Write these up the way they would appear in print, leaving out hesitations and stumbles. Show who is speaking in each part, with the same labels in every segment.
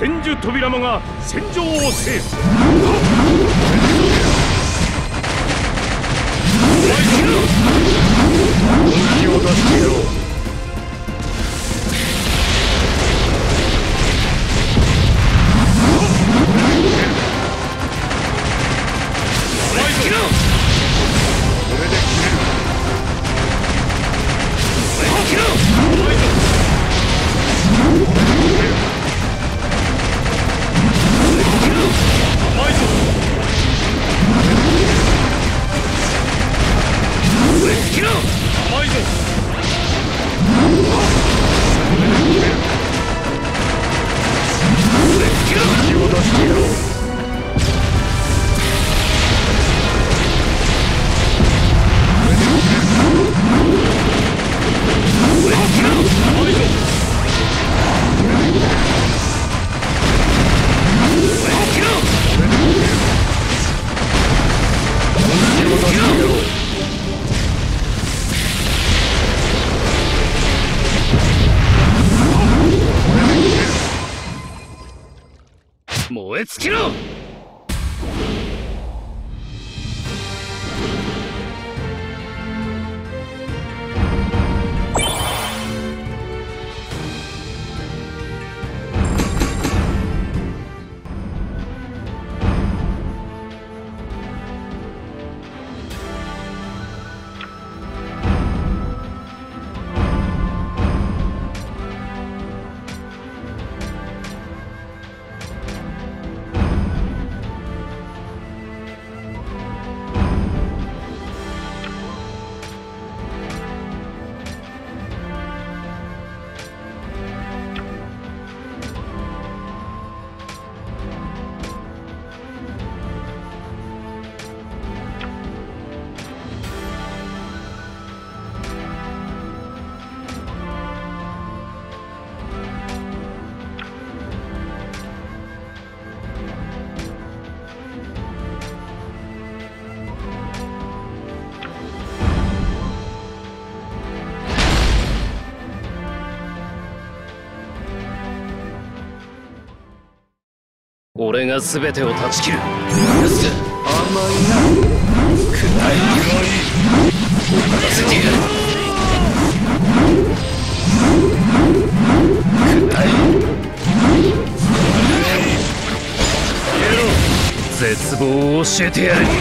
Speaker 1: 千手扉間が戦場を制す。本気を出してやろう。燃え尽きろ。俺が全てを断ち切る。甘いな。くらい終わらせてやる。くらい絶望を教えてやる。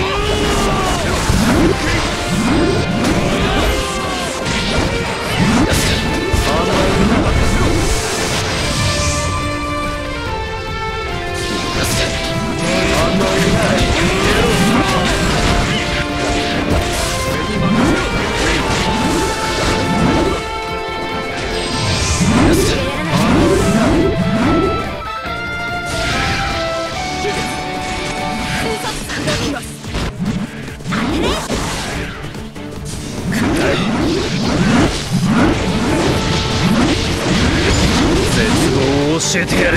Speaker 1: 教えてやる。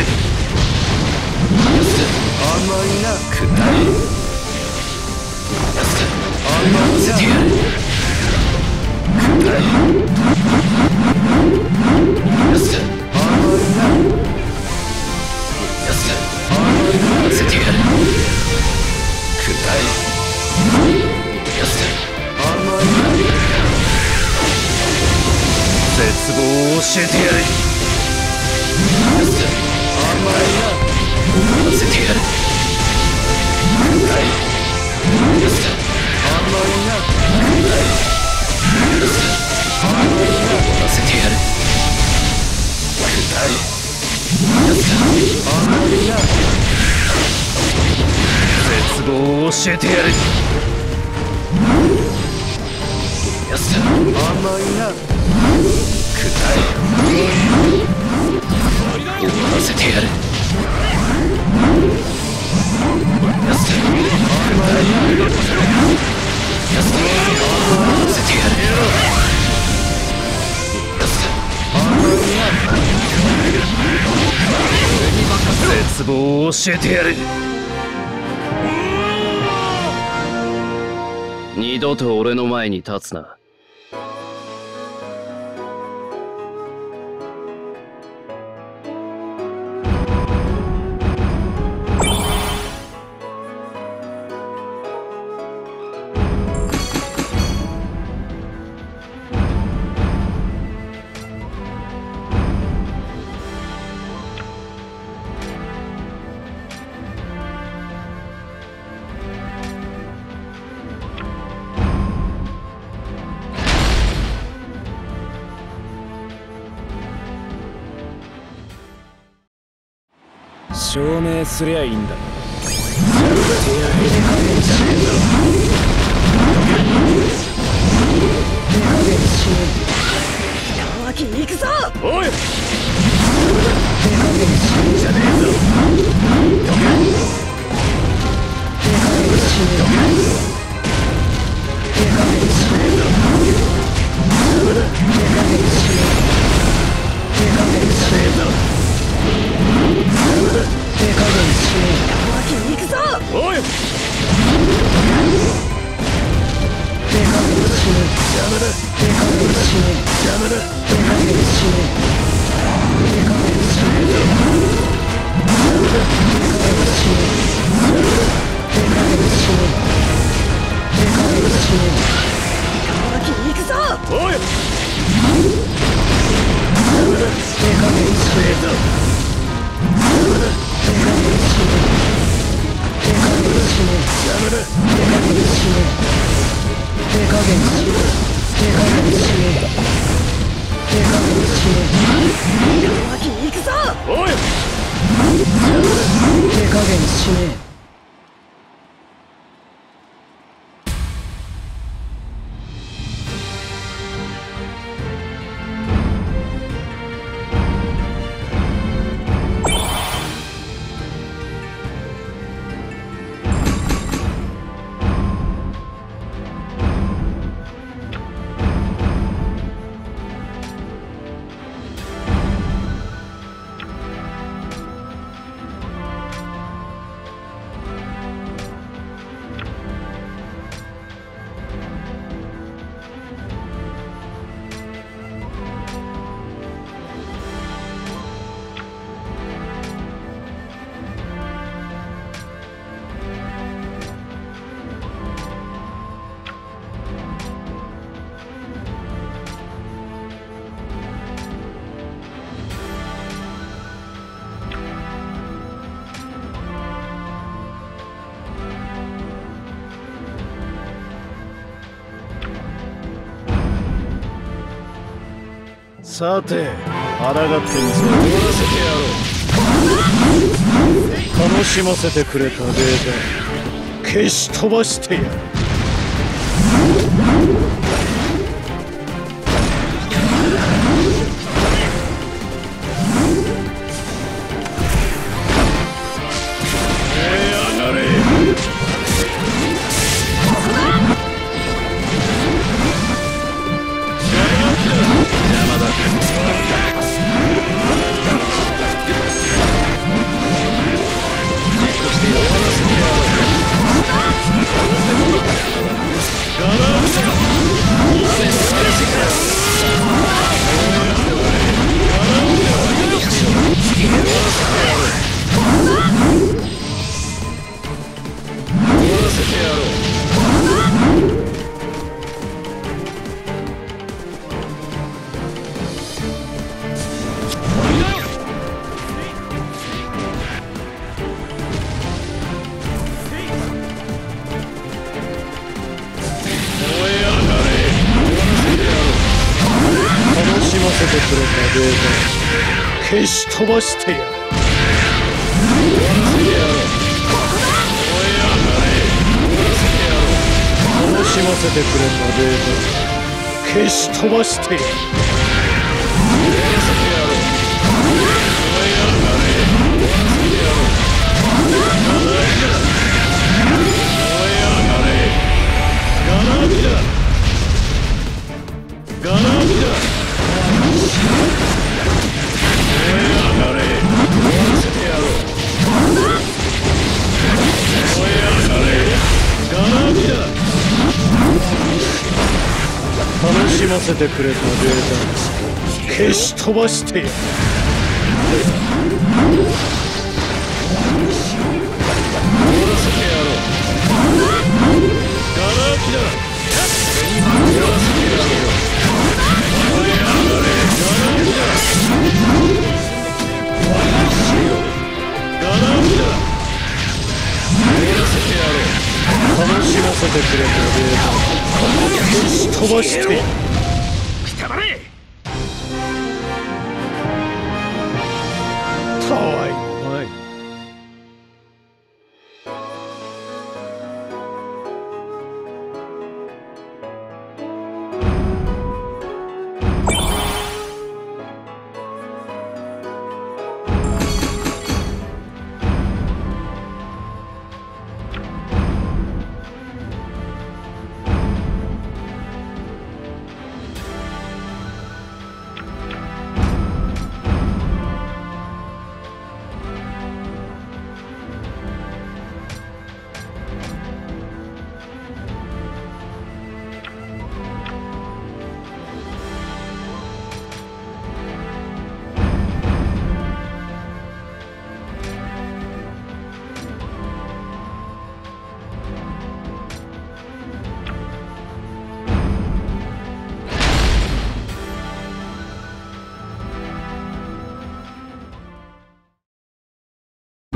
Speaker 1: 甘いな。くらい甘わせてやる。くらい甘いな。甘わせてやる。くらい甘いな。絶望を教えてやる。甘いな。終わらせてやる。くらい甘いな。くらい甘いな。終わらせてやる。くらい甘いな。絶望を教えてやる。甘いな。くらい終わらせてやる。絶望を教えてやる。二度と俺の前に立つな。
Speaker 2: 証明すりゃいいんだ。
Speaker 3: 脇に行くぞ。
Speaker 1: おいじゃねえぞ。
Speaker 3: 脇に行くぞ。
Speaker 1: おい
Speaker 3: 脇に行くぞ。
Speaker 1: おい
Speaker 3: 脇に行くぞ。
Speaker 1: おい
Speaker 2: 手加減しねえ。さて、抗ってみせ終わらせてやろう。楽しませてくれたデータ消し飛ばしてやる。消し飛ばしてやる。楽しませてくれたデータ消し飛ばしてやる。楽しませてくれたデータ消し飛ばしてやる。楽しませてくれたデータ消し飛ばしてやる。たわいもない。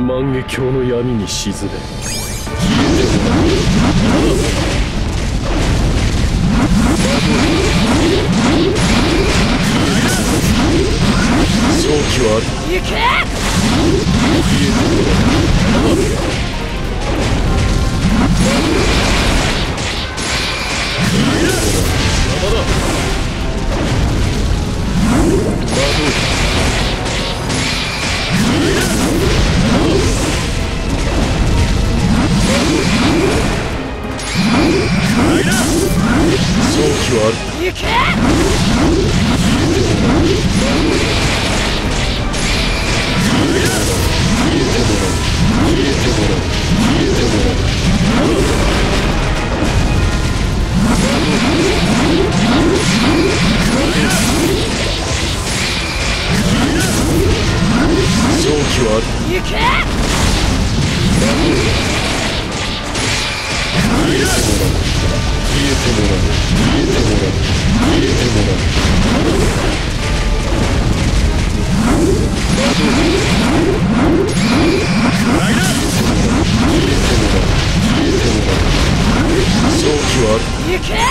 Speaker 2: 万華鏡の闇に沈め。勝機はある。
Speaker 3: 行け。
Speaker 2: 勝機はある。
Speaker 3: 行け。
Speaker 2: 勝機はある。
Speaker 3: 行け。行け。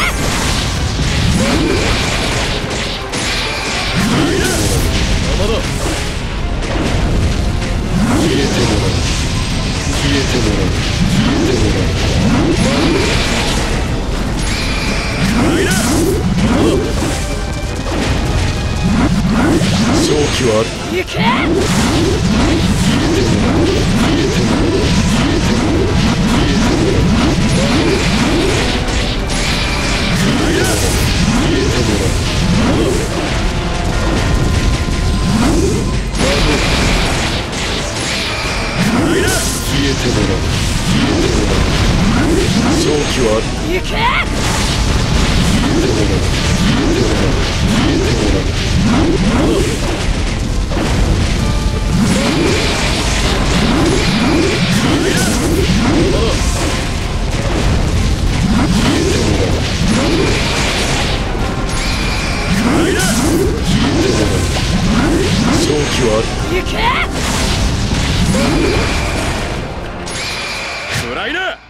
Speaker 2: 勝機はある。
Speaker 3: 行け。行け。行け。
Speaker 2: 暗いな。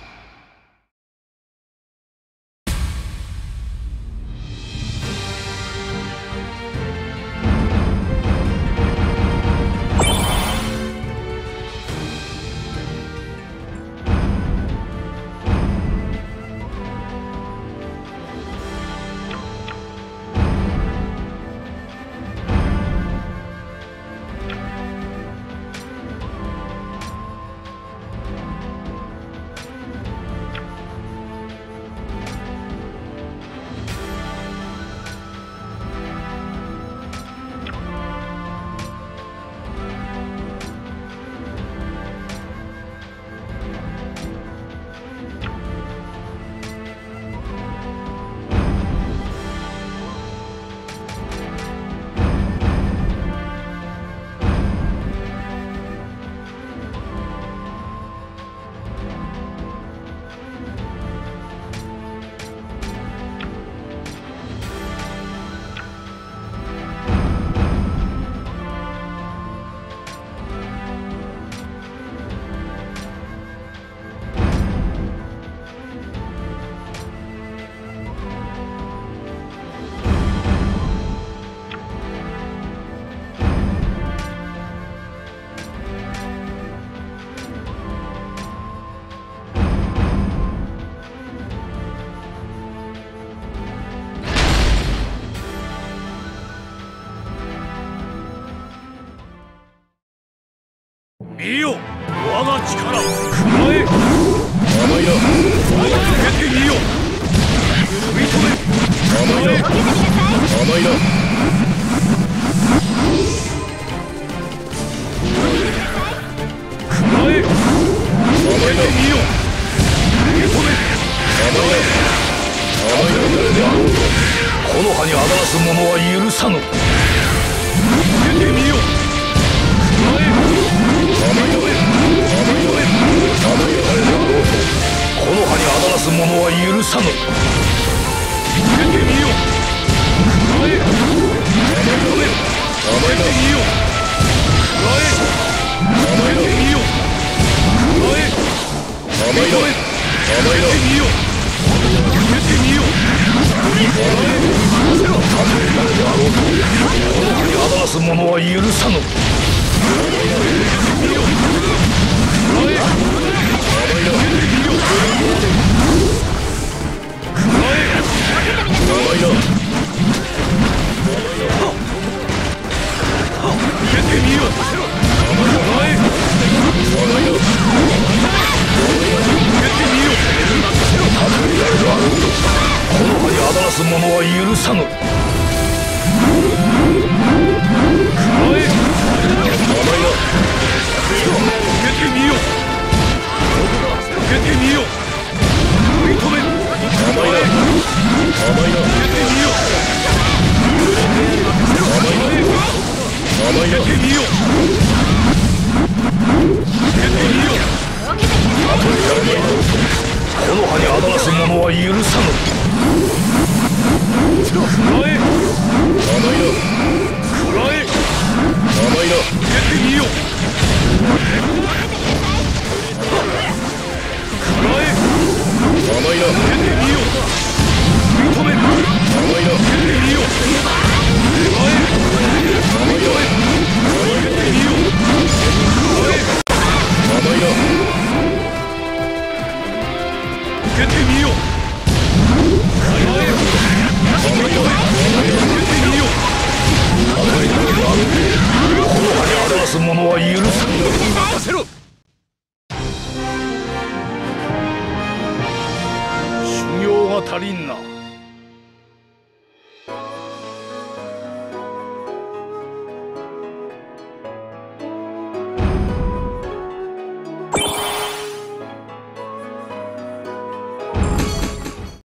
Speaker 2: 見よ、我が力を加え。甘いな。受けてみよ。食い止め。甘いな。甘いな。加え。甘いな。みよ。受け止め。甘いな。甘いな。この葉にあだらす者は許さぬ。受けてみよ。加え。この葉にあだらす者は許さぬ。受けてみよ。加え。甘えてみよ。加え。甘えてみよ。 者は許さぬ。この葉にあだらす者は許さぬ。この葉にあだらす者は許さぬ。この葉にあだらす者は許さぬ。
Speaker 1: 任せろ。